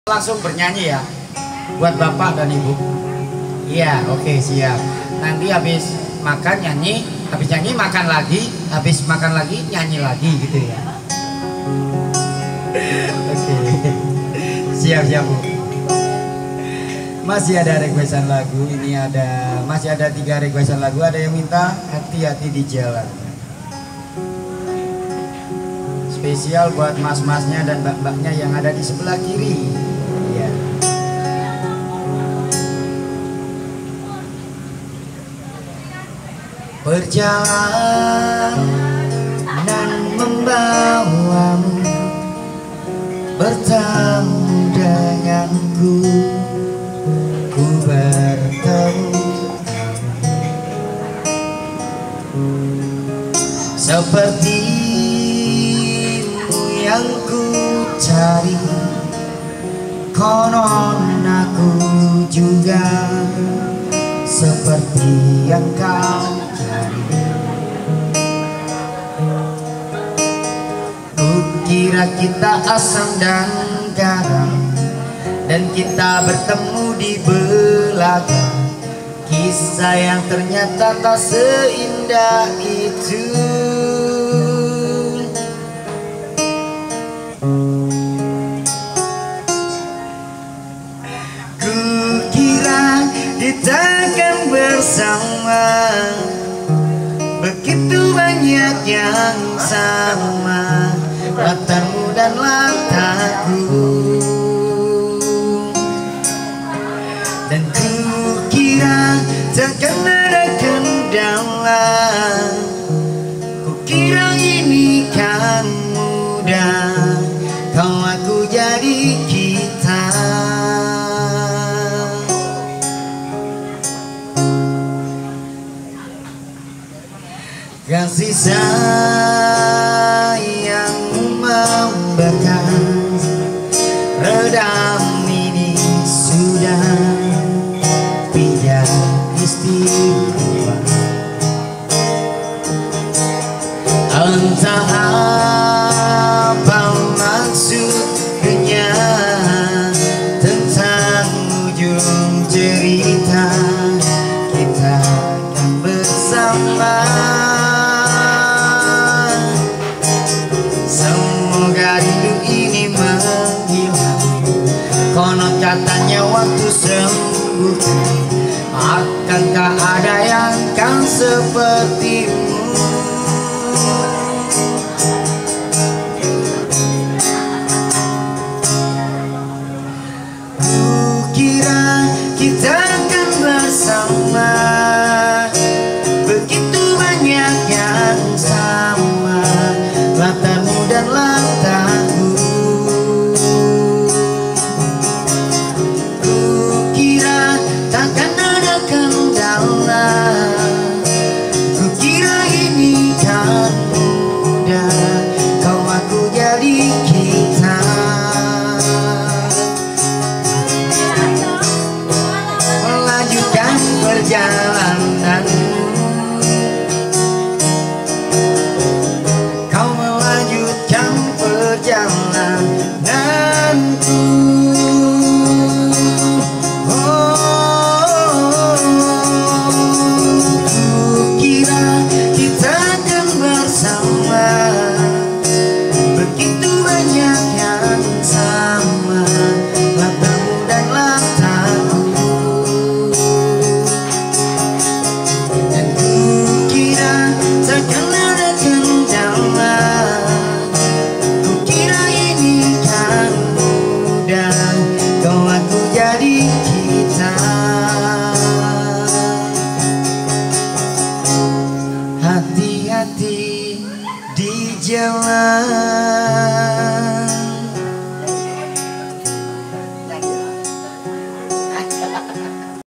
Langsung bernyanyi ya buat bapak dan ibu. Iya, oke, siap. Nanti habis makan nyanyi, habis nyanyi makan lagi, habis makan lagi nyanyi lagi gitu ya. Oke. Siap Bu. Masih ada requestan lagu. Ini masih ada 3 requestan lagu. Ada yang minta hati-hati di jalan. Spesial buat mas-masnya dan mbak-mbaknya yang ada di sebelah kiri. Ya. Perjalanan membawamu bertemu denganku, ku bertemu sepertimu yang ku cari. Konon aku juga seperti yang kau cari. Kukira kita asam dan garam, dan kita bertemu di belakang. Kisah yang ternyata tak seindah itu. Kita akan bersama, begitu banyak yang sama, latarmu dan latarku. Dan kukira takkan ada kendala, kukira ini kan mudah, kau aku jadi kita. Kasih sayang membekas, redam ini sudah tidak istimewa. Entah apa maksudnya tentang ujung cerita, kita akan bersama. Konon katanya waktu sembuh, akankah ada yang kan sepertimu? Kukira kita akan bersama, begitu banyak yang sama, latarmu dan latarku. Kukira ini kan mudah, kau aku jadi kita. Melanjutkan perjalanan, kau melanjutkan perjalananku. Hati-hati di jalan.